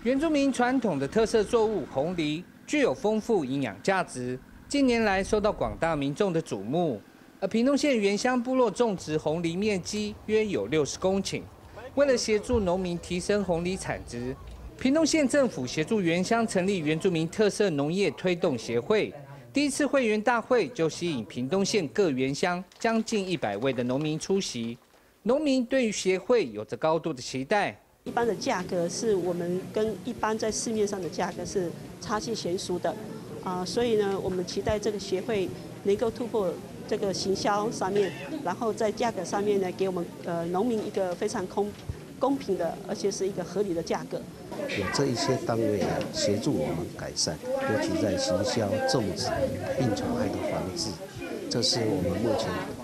原住民传统的特色作物红藜具有丰富营养价值，近年来受到广大民众的瞩目。而屏东县原乡部落种植红藜面积约有60公顷，为了协助农民提升红藜产值，屏东县政府协助原乡成立原住民特色农业推动协会。第一次会员大会就吸引屏东县各原乡将近100位的农民出席。农民对于协会有着高度的期待。 一般的价格是我们跟一般在市面上的价格是差距悬殊的，所以呢，我们期待这个协会能够突破这个行销上面，然后在价格上面呢，给我们农民一个非常公平的，而且是一个合理的价格。 有这一些单位来协助我们改善，尤其在行销、种植、病虫害的防治，这是我们目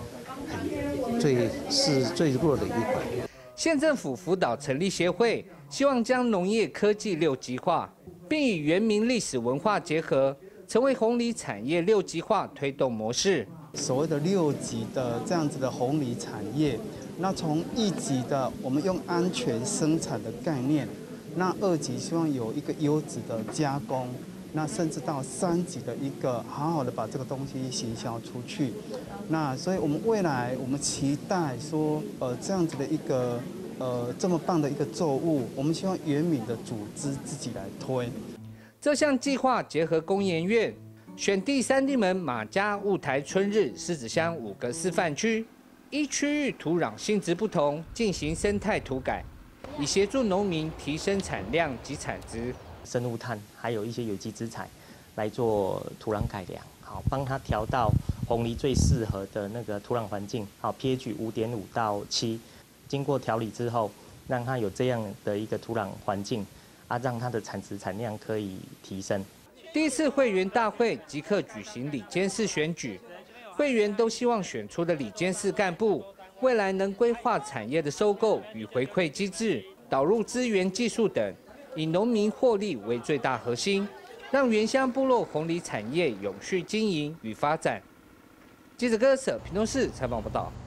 前最弱的一环。 县政府辅导成立协会，希望将农业科技6级化，并与原民历史文化结合，成为红藜产业6级化推动模式。 所谓的6级的这样子的红藜产业，那从1级的我们用安全生产的概念，那2级希望有一个优质的加工，那甚至到3级的一个好好的把这个东西行销出去。那所以我们未来我们期待说，这样子的一个这么棒的一个作物，我们希望原民的组织自己来推。 这项计划结合工研院，选地3地门、马家、雾台、春日、狮子乡5个示范区，依区域土壤性质不同进行生态土改，以协助农民提升产量及产值。 生物炭还有一些有机资材来做土壤改良，好，帮它调到红藜最适合的那个土壤环境，好 pH 5.5到7，经过调理之后，让它有这样的一个土壤环境，让它的产值产量可以提升。 第一次会员大会即刻举行理监事选举，会员都希望选出的理监事干部，未来能规划产业的收购与回馈机制，导入资源、技术等，以农民获利为最大核心，让原乡部落红藜产业永续经营与发展。记者柯舍屏东市采访报道。